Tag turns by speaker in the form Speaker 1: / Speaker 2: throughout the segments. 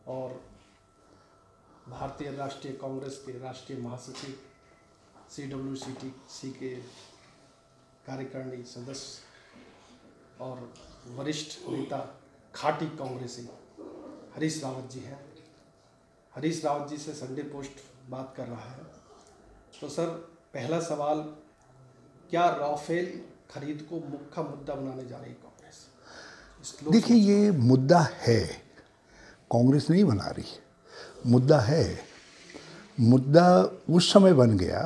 Speaker 1: और भारतीय राष्ट्रीय कांग्रेस के राष्ट्रीय महासचिव CWCTC के कार्यकारिणी सदस्य और वरिष्ठ नेता खाटी कांग्रेसी हरीश रावत जी हैं। हरीश रावत जी से संडे पोस्ट बात कर रहा है। तो सर, पहला सवाल, क्या राफेल खरीद को मुख्य मुद्दा बनाने जा रही कांग्रेस?
Speaker 2: देखिए, ये मुद्दा है, कांग्रेस नहीं बना रही, मुद्दा है। मुद्दा उस समय बन गया,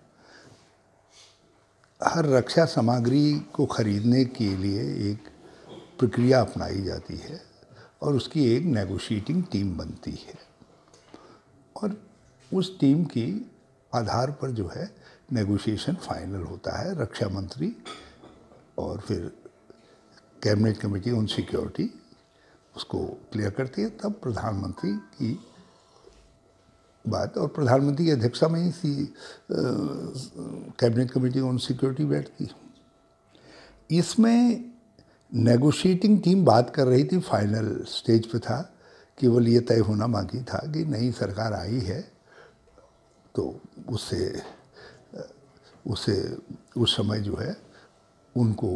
Speaker 2: हर रक्षा सामग्री को खरीदने के लिए एक प्रक्रिया अपनाई जाती है और उसकी एक नेगोशिएटिंग टीम बनती है और उस टीम की आधार पर जो है नेगोशिएशन फाइनल होता है। रक्षा मंत्री और फिर कैबिनेट कमेटी ऑन सिक्योरिटी उसको क्लियर करती है, तब प्रधानमंत्री की बात, और प्रधानमंत्री की अध्यक्षता में ही कैबिनेट कमेटी ऑन सिक्योरिटी बैठती। इसमें नेगोशिएटिंग टीम बात कर रही थी, फाइनल स्टेज पे था, केवल ये तय होना बाकी था कि नई सरकार आई है तो उससे उस समय जो है उनको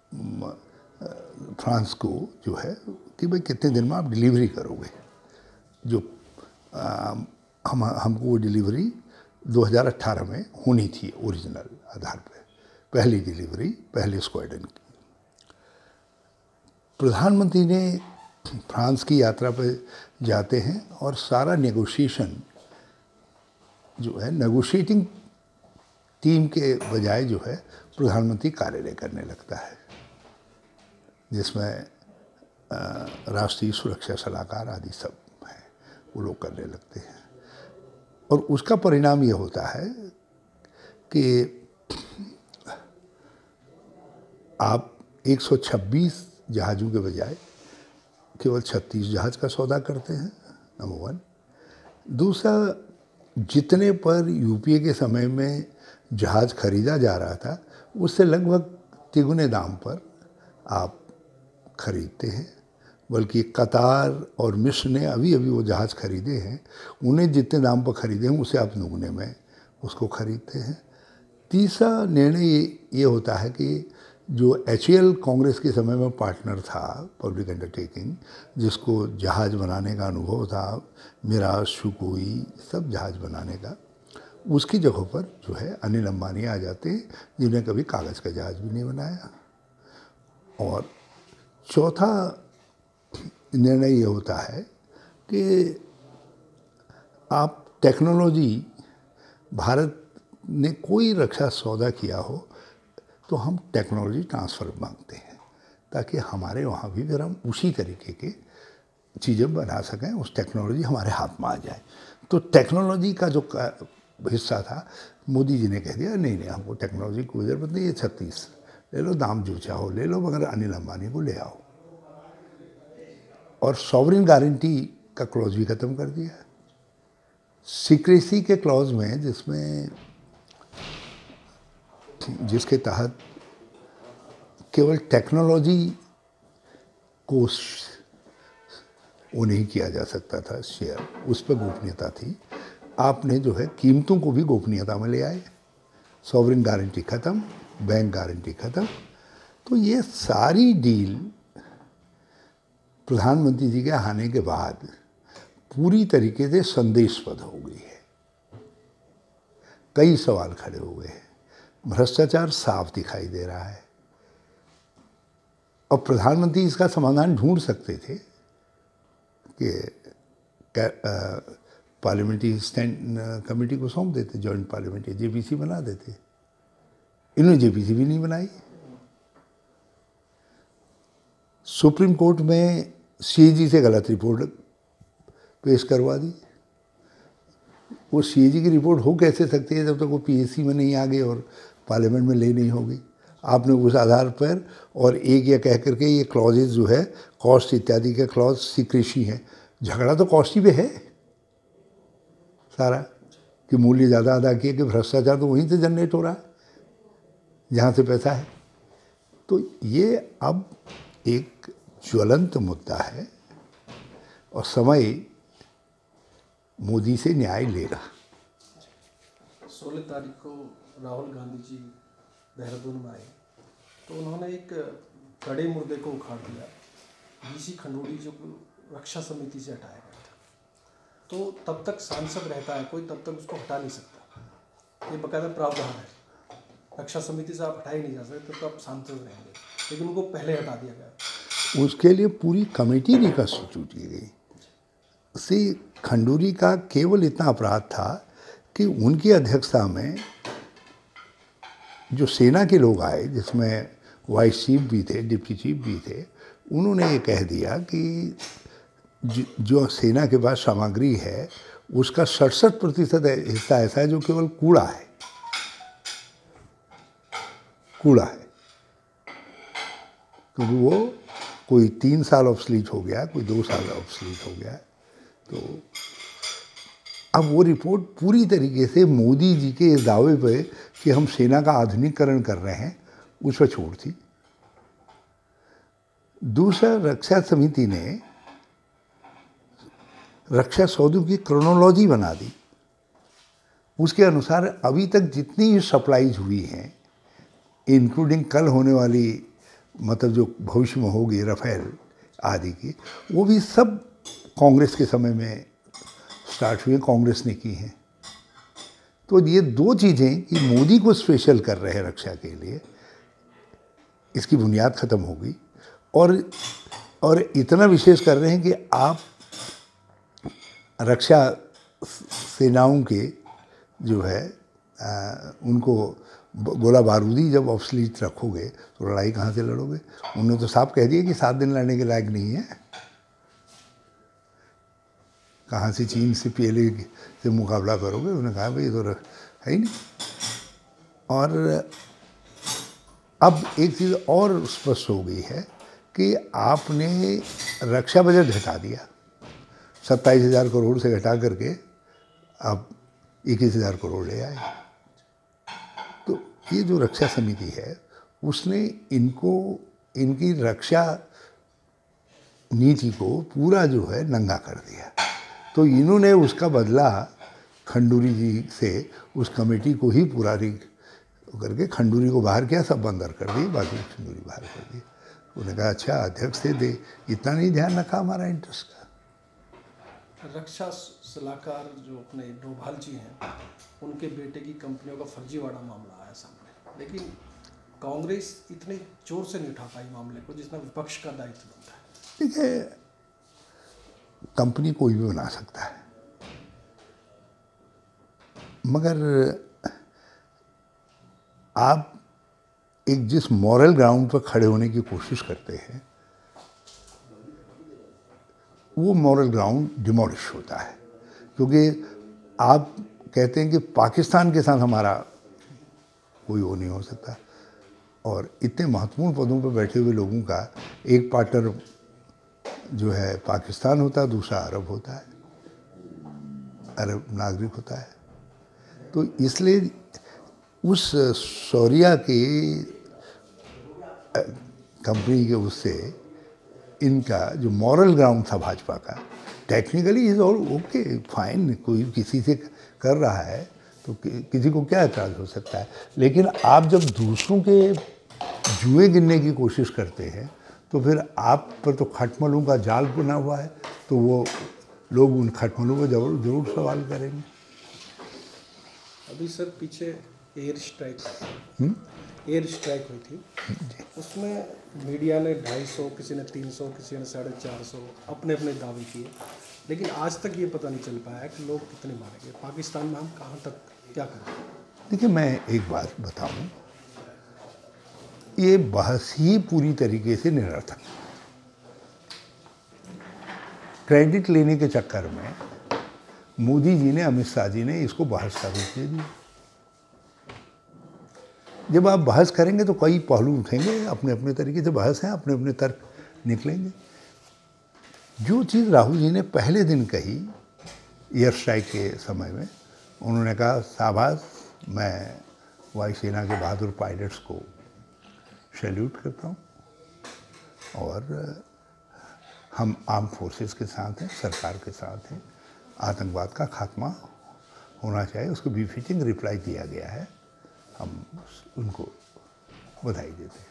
Speaker 2: फ्रांस को जो है कि भाई कितने दिन में आप डिलीवरी करोगे, जो हमको वो डिलीवरी 2018 में होनी थी ओरिजिनल आधार पे, पहली डिलीवरी पहले स्क्वाड्रन की। प्रधानमंत्री ने फ्रांस की यात्रा पे जाते हैं और सारा नेगोशिएशन जो है नेगोशिएटिंग टीम के बजाय जो है प्रधानमंत्री कार्यालय करने लगता है, जिसमें राष्ट्रीय सुरक्षा सलाहकार आदि सब हैं, वो लोग करने लगते हैं। और उसका परिणाम ये होता है कि आप 126 जहाज़ों के बजाय केवल 36 जहाज़ का सौदा करते हैं, नंबर 1। दूसरा, जितने पर यूपीए के समय में जहाज़ खरीदा जा रहा था उससे लगभग तिगुने दाम पर आप खरीदते हैं, बल्कि कतार और मिस्र ने अभी वो जहाज़ खरीदे हैं, उन्हें जितने दाम पर खरीदे हैं उससे आप दुगने में उसको खरीदते हैं। तीसरा निर्णय ये होता है कि जो HAL कांग्रेस के समय में पार्टनर था, पब्लिक अंडरटेकिंग, जिसको जहाज़ बनाने का अनुभव था, मिराज, सुकोई सब जहाज़ बनाने का, उसकी जगह पर जो है अनिल अंबानी आ जाते हैं, जिन्हें कभी कागज़ का जहाज़ भी नहीं बनाया। और चौथा निर्णय ये होता है कि आप टेक्नोलॉजी, भारत ने कोई रक्षा सौदा किया हो तो हम टेक्नोलॉजी ट्रांसफ़र मांगते हैं ताकि हमारे वहाँ भी फिर हम उसी तरीके के चीज़ें बना सकें, उस टेक्नोलॉजी हमारे हाथ में आ जाए। तो टेक्नोलॉजी का जो हिस्सा था, मोदी जी ने कह दिया नहीं हमको टेक्नोलॉजी कोई ज़रूरत नहीं है, 36 ले लो, दाम जो चाहो ले लो, मगर अनिल अंबानी को ले आओ। और सॉवरिन गारंटी का क्लॉज भी ख़त्म कर दिया। सीक्रेसी के क्लॉज में जिसके तहत केवल टेक्नोलॉजी को वो नहीं किया जा सकता था शेयर, उस पर गोपनीयता थी। आपने जो है कीमतों को भी गोपनीयता में ले आए, सॉवरिन गारंटी ख़त्म, बैंक गारंटी ख़त्म। तो ये सारी डील प्रधानमंत्री जी के आने के बाद पूरी तरीके से संदेशपद हो गई है। कई सवाल खड़े हुए हैं, भ्रष्टाचार साफ दिखाई दे रहा है और प्रधानमंत्री इसका समाधान ढूंढ सकते थे कि पार्लियामेंट्री स्टैंड कमेटी को सौंप देते, जॉइंट पार्लियामेंट्री JPC बना देते। इन्होंने JPC भी नहीं बनाई। सुप्रीम कोर्ट में CAG से गलत रिपोर्ट पेश करवा दी। वो CAG की रिपोर्ट हो कैसे सकती है जब तक वो PAC में नहीं आ गई और पार्लियामेंट में ले नहीं होगी। आपने उस आधार पर और एक ये कह करके ये क्लॉजेज जो है कॉस्ट इत्यादि के क्लॉज सीक्रेसी हैं। झगड़ा तो कॉस्ट ही पे है सारा, कि मूल्य ज़्यादा अदा किए, कि भ्रष्टाचार तो वहीं से जनरेट हो रहा है जहाँ से पैसा है। तो ये अब एक ज्वलंत मुद्दा है और समय मोदी से न्याय लेगा।
Speaker 1: 16 तारीख को राहुल गांधी जी देहरादून में आए तो उन्होंने एक कड़े मुर्दे को उखाड़ दिया। बीसी खंडूड़ी जो रक्षा समिति से हटाया गया था, तो तब तक सांसद रहता है कोई, तब तक उसको हटा नहीं सकता। ये बकायदा प्रावधान है, रक्षा समिति से आप हटाए नहीं जा सकते, तो आप सांसद रहेंगे, लेकिन उनको पहले हटा दिया गया।
Speaker 2: उसके लिए पूरी कमेटी रिकॉन्स्टिट्यूट की गई। सी खंडूरी का केवल इतना अपराध था कि उनकी अध्यक्षता में जो सेना के लोग आए, जिसमें वाइस चीफ भी थे, डिप्टी चीफ भी थे, उन्होंने ये कह दिया कि जो सेना के पास सामग्री है उसका 67% हिस्सा ऐसा है जो केवल कूड़ा है, कूड़ा है। क्योंकि वो कोई 3 साल ऑब्सलीट हो गया, कोई 2 साल ऑब्सलीट हो गया। तो अब वो रिपोर्ट पूरी तरीके से मोदी जी के इस दावे पे कि हम सेना का आधुनिकीकरण कर रहे हैं उस पर छोड़ थी। दूसरा, रक्षा समिति ने रक्षा सौदों की क्रोनोलॉजी बना दी। उसके अनुसार अभी तक जितनी सप्लाईज हुई हैं, इंक्लूडिंग कल होने वाली, मतलब जो भविष्य में होगी राफेल आदि की, वो भी सब कांग्रेस के समय में स्टार्ट हुए, कांग्रेस ने की हैं। तो ये 2 चीज़ें कि मोदी को स्पेशल कर रहे हैं रक्षा के लिए, इसकी बुनियाद ख़त्म हो गई। और इतना विशेष कर रहे हैं कि आप रक्षा सेनाओं के जो है उनको गोला बारूदी जब ऑब्सलीट रखोगे तो लड़ाई कहाँ से लड़ोगे? उन्होंने तो साफ कह दिया कि 7 दिन लड़ने के लायक नहीं है। कहाँ से चीन से पीएलए से मुकाबला करोगे? उन्होंने कहा भाई ये तो है ही नहीं। और अब एक चीज़ और स्पष्ट हो गई है कि आपने रक्षा बजट घटा दिया, 27,000 करोड़ से घटा करके अब 21,000 करोड़ ले आए। तो ये जो रक्षा समिति है उसने इनकी रक्षा नीति को पूरा जो है नंगा कर दिया। तो इन्होंने उसका बदला खंडूरी जी से उस कमेटी को ही पूरा करके खंडूरी को बाहर किया, सब अंदर कर दिए, बाकी खंडूरी बाहर कर दिए। उन्होंने कहा अच्छा अध्यक्ष से दे, इतना नहीं ध्यान रखा हमारा इंटरेस्ट का।
Speaker 1: रक्षा सलाहकार जो अपने डोभाल जी हैं, उनके बेटे की कंपनियों का फर्जीवाड़ा मामला आया सामने, लेकिन कांग्रेस इतने जोर से नहीं उठा पाई मामले को जितना विपक्ष का दायित्व बनता है।
Speaker 2: देखिए, कंपनी कोई भी बना सकता है, मगर आप एक जिस मॉरल ग्राउंड पर खड़े होने की कोशिश करते हैं वो मॉरल ग्राउंड डिमोलिश होता है। क्योंकि आप कहते हैं कि पाकिस्तान के साथ हमारा कोई वो नहीं हो सकता, और इतने महत्वपूर्ण पदों पर बैठे हुए लोगों का एक पार्टनर जो है पाकिस्तान होता है, दूसरा अरब होता है, अरब नागरिक होता है। तो इसलिए उस शौरिया की कंपनी के उससे इनका जो मॉरल ग्राउंड था भाजपा का, technically is all okay fine, कोई किसी से कर रहा है तो किसी को क्या एतराज़ हो सकता है। लेकिन आप जब दूसरों के जुए गिनने की कोशिश करते हैं तो फिर आप पर तो खटमलों का जाल बना हुआ है, तो वो लोग उन खटमलों को जरूर सवाल करेंगे।
Speaker 1: अभी सर पीछे एयर स्ट्राइक हुई थी, उसमें मीडिया ने 250, किसी ने 300, किसी ने 450 अपने अपने दावे किए, लेकिन आज तक ये पता नहीं चल पाया कि लोग कितने मारे गए। पाकिस्तान में हम कहाँ तक क्या करें?
Speaker 2: देखिए, मैं एक बात बताऊं, ये बहस ही पूरी तरीके से निरर्थक। क्रेडिट लेने के चक्कर में मोदी जी ने, अमित शाह जी ने इसको बहस का रूप दे दिया। जब आप बहस करेंगे तो कई पहलू उठेंगे, अपने अपने तरीके से बहस है, अपने अपने तर्क निकलेंगे। जो चीज़ राहुल जी ने पहले दिन कही एयर स्ट्राइक के समय में, उन्होंने कहा शाबाश, मैं वायुसेना के बहादुर पायलट्स को सैल्यूट करता हूँ और हम आर्म फोर्सेस के साथ हैं, सरकार के साथ हैं, आतंकवाद का खात्मा होना चाहिए। उसको बेफिजिंग रिप्लाई दिया गया है, हम उनको बधाई देते हैं।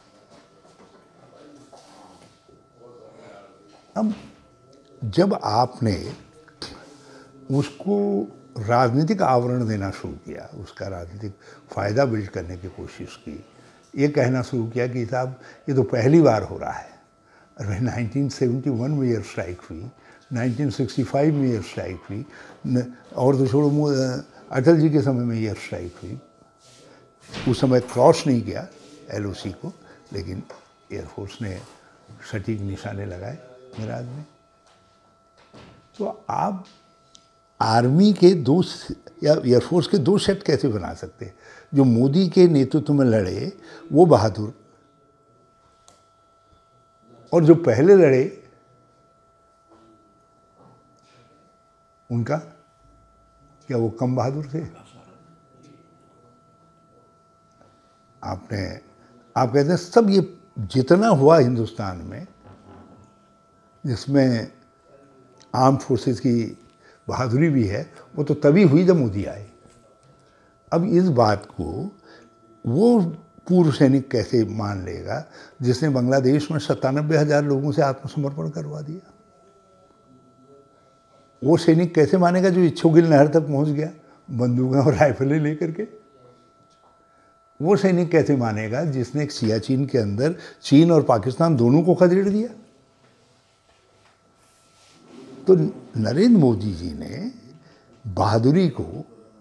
Speaker 2: अब जब आपने उसको राजनीतिक आवरण देना शुरू किया, उसका राजनीतिक फ़ायदा बिल्ड करने की कोशिश की, ये कहना शुरू किया कि साहब ये तो पहली बार हो रहा है। अरे 1971 में एयर स्ट्राइक हुई, 1965 में एयर स्ट्राइक हुई, और तो छोड़ो अटल जी के समय में एयर स्ट्राइक हुई। उस समय क्रॉस नहीं किया LOC को, लेकिन एयरफोर्स ने सटीक निशाने लगाए मिराज में। तो आप आर्मी के दो या एयरफोर्स के दो सेट कैसे बना सकते हैं? जो मोदी के नेतृत्व में लड़े वो बहादुर, और जो पहले लड़े उनका क्या वो कम बहादुर थे? आप कहते हैं सब ये जितना हुआ हिंदुस्तान में, जिसमें आर्म फोर्सेस की बहादुरी भी है, वो तो तभी हुई जब मोदी आए। अब इस बात को वो पूर्व सैनिक कैसे मान लेगा जिसने बांग्लादेश में 97,000 लोगों से आत्मसमर्पण करवा दिया? वो सैनिक कैसे मानेगा जो इच्छोगिल नहर तक पहुंच गया बंदूकें और राइफलें लेकर के? वो सैनिक कैसे मानेगा जिसने सियाचिन के अंदर चीन और पाकिस्तान दोनों को खदेड़ दिया? तो नरेंद्र मोदी जी ने बहादुरी को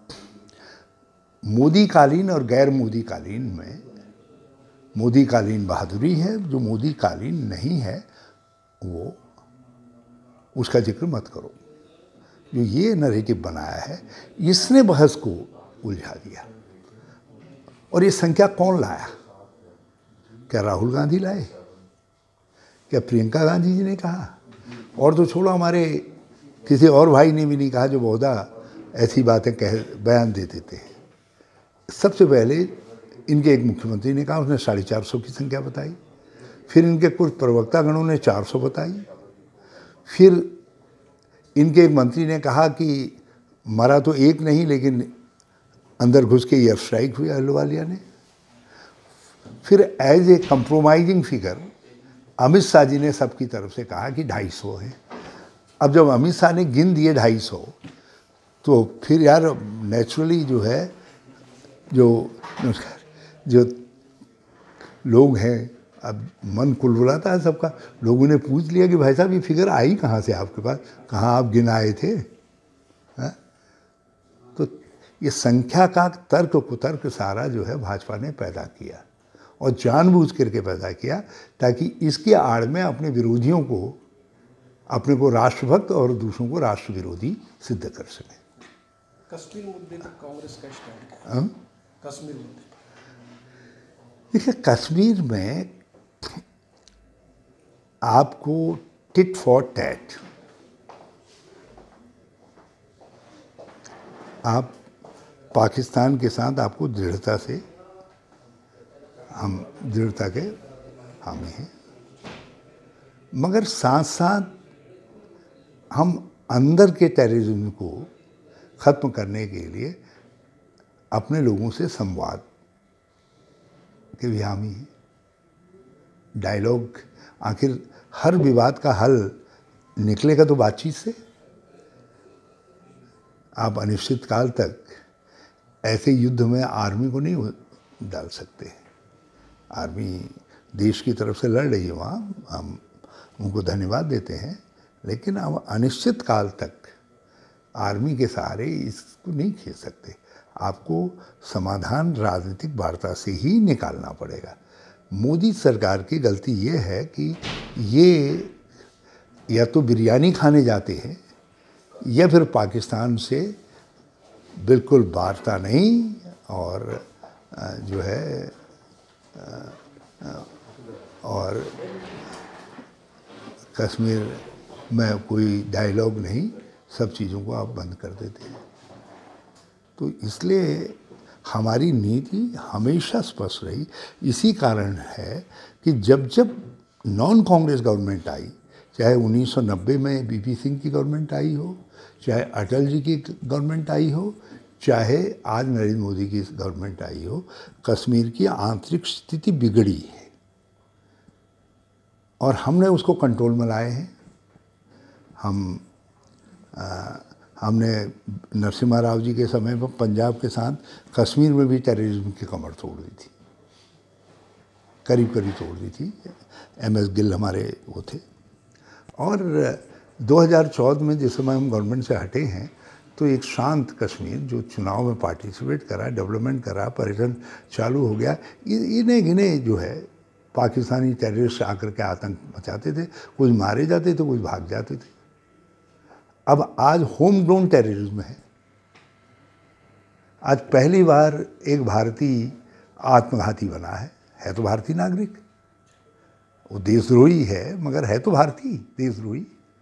Speaker 2: मोदी कालीन और गैर मोदी कालीन में, मोदी कालीन बहादुरी है, जो मोदी कालीन नहीं है वो उसका जिक्र मत करो। जो ये नैरेटिव बनाया है, इसने बहस को उलझा दिया। और ये संख्या कौन लाया? क्या राहुल गांधी लाए? क्या प्रियंका गांधी जी ने कहा? और तो छोड़ो, हमारे किसी और भाई ने भी नहीं कहा जो बहुधा ऐसी बातें बयान दे देते हैं। सबसे पहले इनके एक मुख्यमंत्री ने कहा, उसने 450 की संख्या बताई। फिर इनके कुछ प्रवक्तागणों ने 400 बताई। फिर इनके एक मंत्री ने कहा कि मरा तो एक नहीं, लेकिन अंदर घुस के एयर स्ट्राइक हुई अहलुवालिया ने। फिर as a compromising figure Amit Shah ji ने सबकी तरफ से कहा कि 250 है। अब जब अमित शाह ने गिन दिए 250, तो फिर यार नेचुरली जो है, जो लोग हैं, अब मन कुलबुलाता है सबका। लोगों ने पूछ लिया कि भाई साहब ये फिगर आई कहाँ से आपके पास, कहाँ आप गिनाए थे? हा? तो ये संख्या का तर्क कुतर्क सारा जो है भाजपा ने पैदा किया, और जानबूझ करके पैदा किया, ताकि इसके आड़ में अपने विरोधियों को, अपने को राष्ट्रभक्त और दूसरों को राष्ट्र विरोधी सिद्ध कर सके।
Speaker 1: कश्मीर मुद्दे पर कांग्रेस का स्टैंड क्या है? कश्मीर मुद्दे पर
Speaker 2: देखिए, कश्मीर में आपको टिट फॉर टैट, आप पाकिस्तान के साथ आपको दृढ़ता से, हम दृढ़ता के हामी हैं, मगर साथ साथ हम अंदर के टेररिज्म को ख़त्म करने के लिए अपने लोगों से संवाद के भी हामी हैं। डायलॉग, आखिर हर विवाद का हल निकलेगा तो बातचीत से। आप अनिश्चित काल तक ऐसे युद्ध में आर्मी को नहीं डाल सकते। आर्मी देश की तरफ से लड़ रही है वहाँ, हम उनको धन्यवाद देते हैं, लेकिन अब अनिश्चित काल तक आर्मी के सहारे इसको नहीं खींच सकते। आपको समाधान राजनीतिक वार्ता से ही निकालना पड़ेगा। मोदी सरकार की गलती ये है कि ये या तो बिरयानी खाने जाते हैं, या फिर पाकिस्तान से बिल्कुल वार्ता नहीं, और जो है और कश्मीर में कोई डायलॉग नहीं, सब चीज़ों को आप बंद कर देते हैं। तो इसलिए हमारी नीति हमेशा स्पष्ट रही। इसी कारण है कि जब जब नॉन कांग्रेस गवर्नमेंट आई, चाहे 1990 में बीपी सिंह की गवर्नमेंट आई हो, चाहे अटल जी की गवर्नमेंट आई हो, चाहे आज नरेंद्र मोदी की गवर्नमेंट आई हो, कश्मीर की आंतरिक स्थिति बिगड़ी है और हमने उसको कंट्रोल में लाए हैं। हमने नरसिम्हा राव जी के समय में पंजाब के साथ कश्मीर में भी टेररिज्म की कमर तोड़ दी थी, करीब करीब तोड़ दी थी। MS गिल हमारे वो थे। और 2014 में जिस समय हम गवर्नमेंट से हटे हैं तो एक शांत कश्मीर जो चुनाव में पार्टिसिपेट करा, डेवलपमेंट करा, पर्यटन चालू हो गया। इन्हें गिने जो है पाकिस्तानी टेररिस्ट आकर के आतंक मचाते थे, कुछ मारे जाते थे, कुछ भाग जाते थे। अब आज होम ग्रोन टेररिज्म है। आज पहली बार एक भारतीय आत्मघाती बना है तो भारतीय नागरिक, वो देशद्रोही है मगर है तो भारतीय देशद्रोही।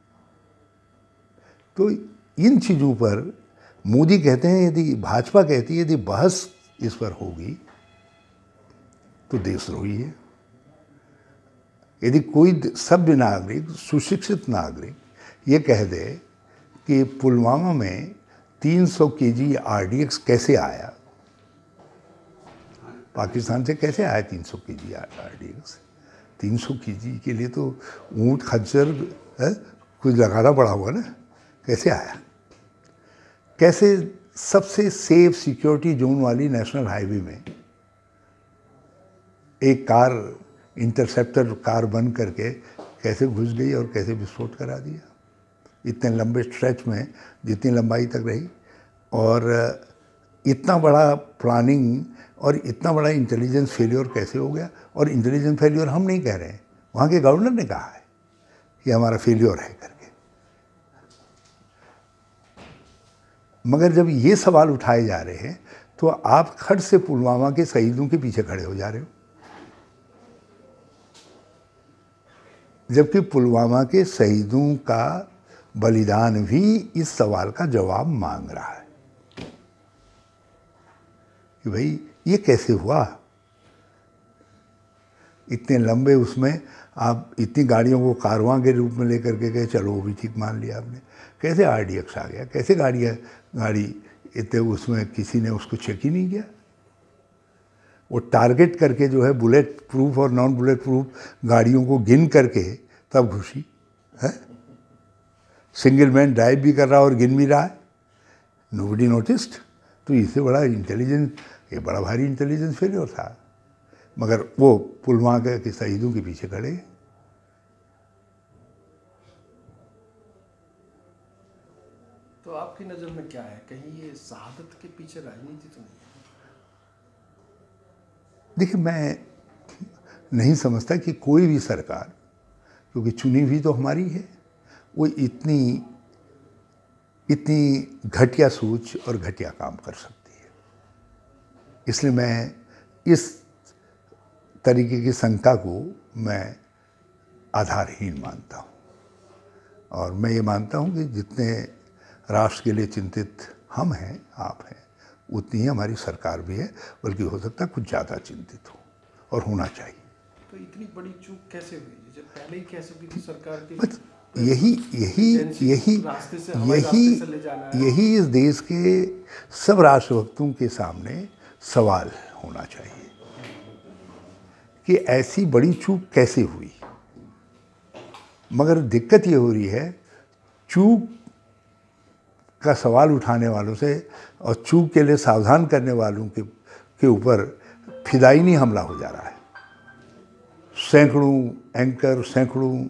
Speaker 2: तो इन चीज़ों पर मोदी कहते हैं, यदि भाजपा कहती है यदि बहस इस पर होगी तो देशद्रोही है। यदि कोई सभ्य नागरिक, सुशिक्षित नागरिक ये कह दे कि पुलवामा में 300 kg RDX कैसे आया, पाकिस्तान से कैसे आया 300 kg RDX? 300 kg के लिए तो ऊँट खच्चर कुछ लगाना पड़ा हुआ ना, कैसे आया? कैसे सबसे सेफ सिक्योरिटी जोन वाली नेशनल हाईवे में एक कार, इंटरसेप्टर कार बन करके कैसे घुस गई और कैसे विस्फोट करा दिया? इतने लंबे स्ट्रेच में जितनी लंबाई तक रही, और इतना बड़ा प्लानिंग और इतना बड़ा इंटेलिजेंस फेलियर कैसे हो गया? और इंटेलिजेंस फेलियर हम नहीं कह रहे हैं, वहाँ के गवर्नर ने कहा है कि हमारा फेलियर है करके। मगर जब ये सवाल उठाए जा रहे हैं तो आप खट से पुलवामा के शहीदों के पीछे खड़े हो जा रहे हो, जबकि पुलवामा के शहीदों का बलिदान भी इस सवाल का जवाब मांग रहा है कि भाई ये कैसे हुआ? इतने लंबे उसमें आप इतनी गाड़ियों को कारवां के रूप में लेकर के गए, चलो वो भी ठीक मान लिया आपने। कैसे RDX आ गया? कैसे गाड़ी इतने उसमें किसी ने उसको चेक ही नहीं किया? वो टारगेट करके जो है बुलेट प्रूफ और नॉन बुलेट प्रूफ गाड़ियों को गिन करके तब घुसी है। सिंगल मैन ड्राइव भी कर रहा और गिन भी रहा है, नोबडी नोटिस्ड। तो इससे बड़ा इंटेलिजेंस, ये बड़ा भारी इंटेलिजेंस फेलियर था। मगर वो पुलवामा के शहीदों के पीछे खड़े।
Speaker 1: तो आपकी नज़र में क्या है, कहीं ये शहादत के पीछे राजनीति तो नहीं है?
Speaker 2: देखिए, मैं नहीं समझता कि कोई भी सरकार, क्योंकि चुनी हुई तो हमारी है, वो इतनी घटिया सोच और घटिया काम कर सकती है। इसलिए मैं इस तरीके की शंका को मैं आधारहीन मानता हूँ। और मैं ये मानता हूँ कि जितने राष्ट्र के लिए चिंतित हम हैं, आप हैं, उतनी ही हमारी सरकार भी है, बल्कि हो सकता है कुछ ज़्यादा चिंतित हो, और होना चाहिए।
Speaker 1: तो इतनी बड़ी चूक कैसे हुई जब पहले ही कह सकती थी सरकार की?
Speaker 2: बस यही इस देश के सब राष्ट्रभक्तों के सामने सवाल होना चाहिए कि ऐसी बड़ी चूक कैसे हुई। मगर दिक्कत ये हो रही है, चूक का सवाल उठाने वालों से और चूक के लिए सावधान करने वालों के ऊपर फिदायनी हमला हो जा रहा है। सैकड़ों एंकर, सैकड़ों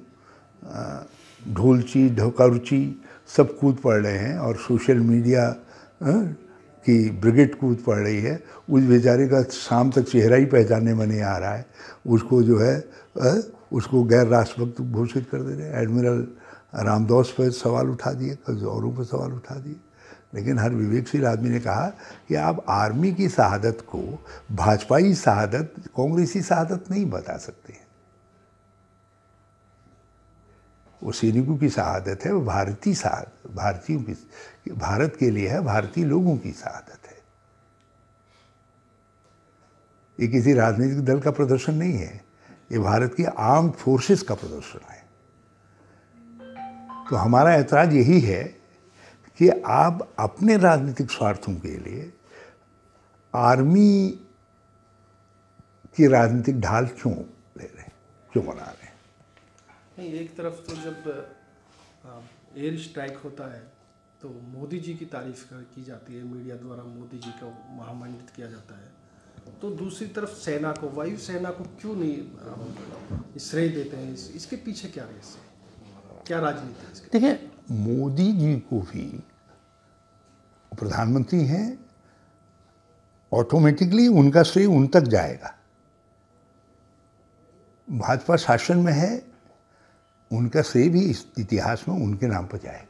Speaker 2: ढोलची ढोकारुची सब कूद पड़ रहे हैं, और सोशल मीडिया की ब्रिगेड कूद पड़ रही है। उस बेचारे का शाम तक चेहरा ही पहचानने में नहीं आ रहा है, उसको जो है उसको गैर राष्ट्रभक्त घोषित कर दे रहे हैं। एडमिरल रामदास पर सवाल उठा दिए, कई औरों पर सवाल उठा दिए। लेकिन हर विवेकशील आदमी ने कहा कि आप आर्मी की शहादत को भाजपाई शहादत, कांग्रेसी शहादत नहीं बता सकते हैं। वो सैनिकों की शहादत है, वो भारतीय शहादत, भारतीयों की, भारत के लिए है, भारतीय लोगों की शहादत है। ये किसी राजनीतिक दल का प्रदर्शन नहीं है, ये भारत की आर्म्ड फोर्सेस का प्रदर्शन है। तो हमारा ऐतराज़ यही है कि आप अपने राजनीतिक स्वार्थों के लिए आर्मी की राजनीतिक ढाल क्यों ले रहे हैं, क्यों बना रहे हैं?
Speaker 1: नहीं, एक तरफ तो जब एयर स्ट्राइक होता है तो मोदी जी की तारीफ की जाती है, मीडिया द्वारा मोदी जी को महामंडित किया जाता है, तो दूसरी तरफ सेना को, वायु सेना को क्यों नहीं श्रेय देते हैं? इसके पीछे क्या रहस्य है, क्या राजनीति है इसके?
Speaker 2: देखिए, मोदी जी को भी प्रधानमंत्री हैं, ऑटोमेटिकली उनका श्रेय उन तक जाएगा। भाजपा शासन में है, उनका श्रेय भी इस इतिहास में उनके नाम पर जाएगा।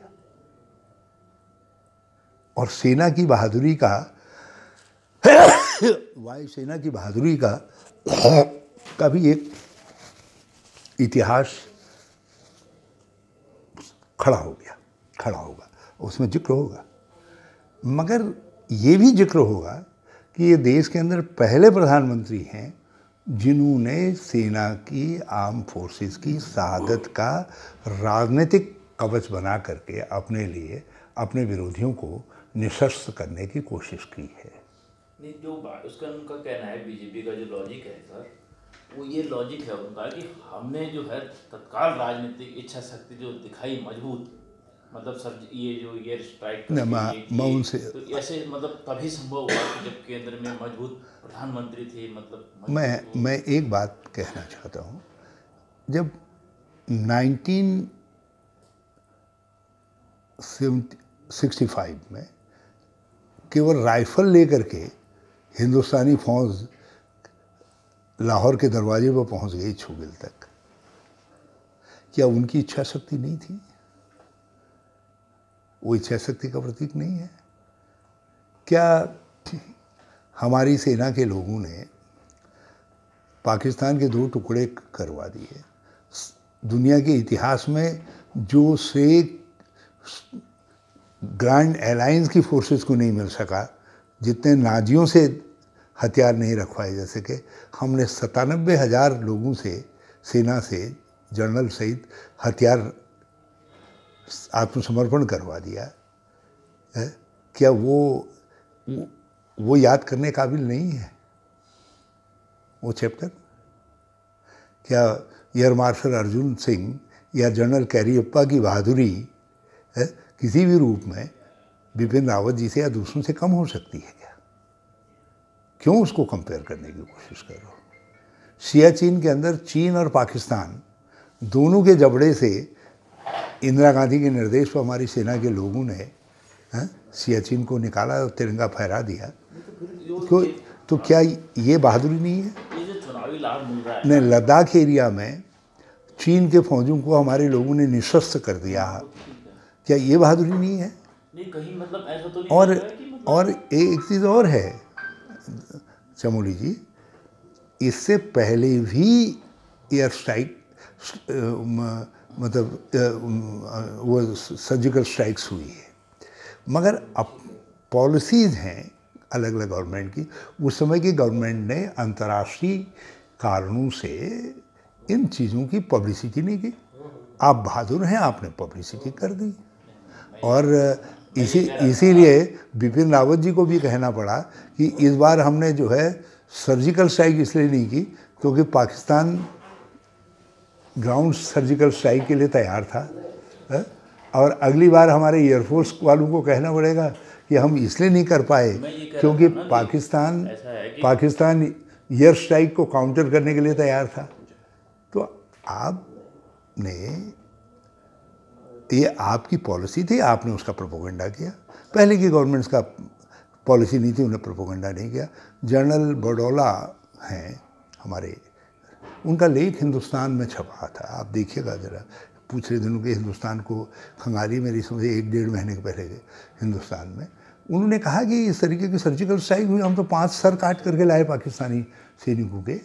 Speaker 2: और सेना की बहादुरी का वायुसेना की बहादुरी का भी एक इतिहास खड़ा होगा, उसमें जिक्र होगा। मगर ये भी जिक्र होगा कि ये देश के अंदर पहले प्रधानमंत्री हैं जिन्होंने सेना की, आर्म फोर्सेस की शहादत का राजनीतिक कवच बना करके अपने लिए, अपने विरोधियों को निशस्त्र करने की कोशिश की है।
Speaker 3: नहीं, जो उसका उनका कहना है, बीजेपी का जो लॉजिक है सर, वो ये लॉजिक है उनका कि हमने जो है तत्काल राजनीतिक इच्छा शक्ति जो दिखाई मजबूत, मतलब सर ये जो एयर स्ट्राइक
Speaker 2: मैं उनसे
Speaker 3: तो ऐसे मतलब तभी संभव हुआ कि जब केंद्र में मजबूत प्रधानमंत्री थे। मतलब
Speaker 2: मैं एक बात कहना चाहता हूँ, जब 1965 में केवल राइफल लेकर के हिंदुस्तानी फौज लाहौर के दरवाजे पर पहुंच गई, छुगिल तक, क्या उनकी इच्छा शक्ति नहीं थी? वो इच्छा शक्ति का प्रतीक नहीं है क्या? हमारी सेना के लोगों ने पाकिस्तान के 2 टुकड़े करवा दिए। दुनिया के इतिहास में जो से ग्रैंड अलायंस की फोर्सेस को नहीं मिल सका, जितने नाजियों से हथियार नहीं रखवाए जा सके, हमने 97,000 लोगों से, सेना से, जनरल सहित हथियार आत्मसमर्पण करवा दिया है। क्या वो याद करने काबिल नहीं है वो चैप्टर? क्या एयर मार्शल अर्जुन सिंह या जनरल कैरियप्पा की बहादुरी है किसी भी रूप में बिपिन रावत जी से या दूसरों से कम हो सकती है क्या? क्यों उसको कंपेयर करने की कोशिश कर रहे हो? सियाचिन के अंदर चीन और पाकिस्तान दोनों के जबड़े से इंदिरा गांधी के निर्देश पर हमारी सेना के लोगों ने सियाचिन को निकाला और तिरंगा फहरा दिया। तो क्या ये बहादुरी नहीं है?
Speaker 3: ये जो चुनावी लाभ मिल रहा है
Speaker 2: नहीं, लद्दाख एरिया में चीन के फौजों को हमारे लोगों ने निशस्त्र कर दिया, क्या ये बहादुरी नहीं है?
Speaker 3: नहीं, कहीं मतलब ऐसा तो नहीं लग रहा है कि मतलब
Speaker 2: और एक चीज़ और है चमोली जी, इससे पहले भी एयर स्ट्राइक मतलब वो सर्जिकल स्ट्राइक्स हुई है, मगर अब पॉलिसीज़ हैं अलग अलग गवर्नमेंट की। उस समय की गवर्नमेंट ने अंतर्राष्ट्रीय कारणों से इन चीज़ों की पब्लिसिटी नहीं की। आप बहादुर हैं, आपने पब्लिसिटी कर दी। और इसीलिए बिपिन रावत जी को भी कहना पड़ा कि इस बार हमने जो है सर्जिकल स्ट्राइक इसलिए नहीं की क्योंकि पाकिस्तान ग्राउंड सर्जिकल स्ट्राइक के लिए तैयार था, और अगली बार हमारे एयरफोर्स वालों को कहना पड़ेगा कि हम इसलिए नहीं कर पाए क्योंकि पाकिस्तान एयर स्ट्राइक को काउंटर करने के लिए तैयार था। तो आपने, ये आपकी पॉलिसी थी, आपने उसका प्रोपोगंडा किया। पहले की गवर्नमेंट्स का पॉलिसी नहीं थी, उन्हें प्रोपोगंडा नहीं किया। जनरल बडौला हैं हमारे, उनका लेख हिंदुस्तान में छपा था, आप देखिएगा ज़रा, पिछले दिनों के हिंदुस्तान को खंगाली मेरी समझे 1-1.5 महीने के पहले के हिंदुस्तान में उन्होंने कहा कि इस तरीके की सर्जिकल स्ट्राइक हुई, हम तो 5 सर काट करके लाए पाकिस्तानी सैनिकों के।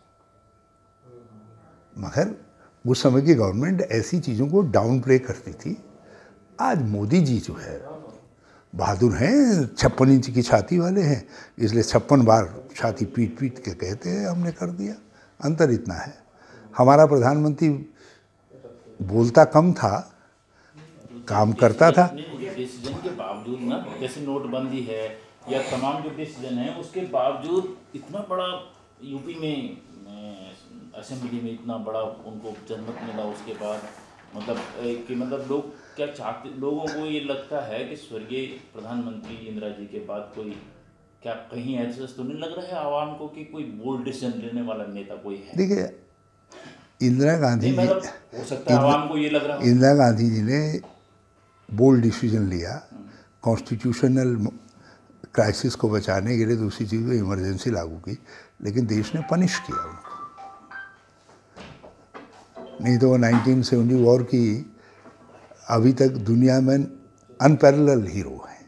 Speaker 2: मगर उस समय की गवर्नमेंट ऐसी चीज़ों को डाउन प्ले करती थी। आज मोदी जी जो है बहादुर हैं, 56 इंच की छाती वाले हैं, इसलिए 56 बार छाती पीट पीट के कहते हैं हमने कर दिया। अंतर इतना है, हमारा प्रधानमंत्री बोलता कम था, काम करता था।
Speaker 3: डिसीजन के बावजूद ना, जैसे नोटबंदी है या तमाम जो डिसीजन है, उसके बावजूद इतना बड़ा यूपी में असेंबली में इतना बड़ा उनको जनमत मिला, उसके बाद मतलब कि मतलब लोग क्या चाहते, लोगों को ये लगता है कि स्वर्गीय प्रधानमंत्री इंदिरा जी के बाद कोई, क्या कहीं ऐसा तो नहीं लग रहा है आवाम को कि कोई बोल्ड डिसीजन लेने वाला नेता कोई है?
Speaker 2: देखिए, इंदिरा गांधी जी,
Speaker 3: हो सकता है आवाम को ये लग रहा है।
Speaker 2: इंदिरा गांधी जी ने बोल्ड डिसीजन लिया कॉन्स्टिट्यूशनल क्राइसिस को बचाने के लिए, दूसरी चीज़ को इमरजेंसी लागू की, लेकिन देश ने पनिश किया उनको। नहीं तो वो 1970 वॉर की अभी तक दुनिया में अनपैरेलल हीरो है।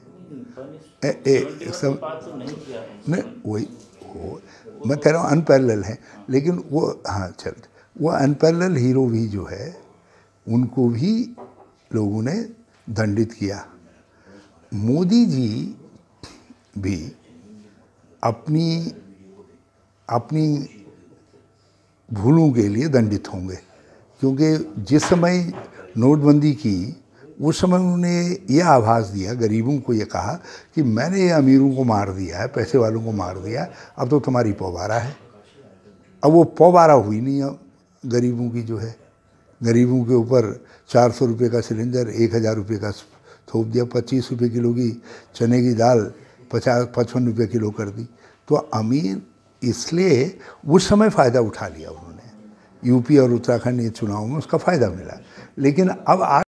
Speaker 2: सब नहीं, वही मैं कह रहा हूँ अनपैरेलल है, लेकिन वो, हाँ चलते, वो अनपैरेलल हीरो भी जो है उनको भी लोगों ने दंडित किया। मोदी जी भी अपनी भूलों के लिए दंडित होंगे, क्योंकि जिस समय नोटबंदी की, उस समय उन्होंने ये आभास दिया, गरीबों को ये कहा कि मैंने ये अमीरों को मार दिया है, पैसे वालों को मार दिया, अब तो तुम्हारी पौबारा है। अब वो पौबारा हुई नहीं, अब गरीबों की जो है, गरीबों के ऊपर 400 रुपये का सिलेंडर 1000 रुपये का थोप दिया, 25 रुपये किलो की चने की दाल 55 रुपये किलो कर दी। तो अमीर इसलिए उस समय फ़ायदा उठा लिया उन्होंने, यूपी और उत्तराखंड ये चुनाव में उसका फ़ायदा मिला। लेकिन अब